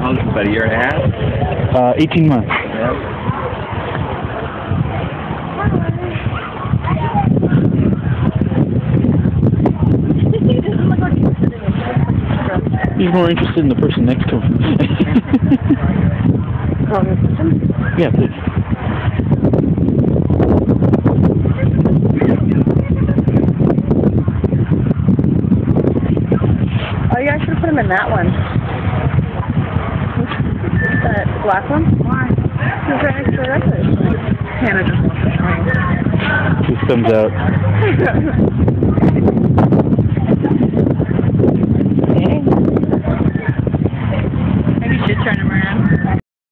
About a year and a half? 18 months. Yeah. He's more interested in the person next to him. Yeah, please. Oh, you guys should have put him in that one. That black one? Why? Because right next to the regular. Hannah just wants to try. Just thumbs out.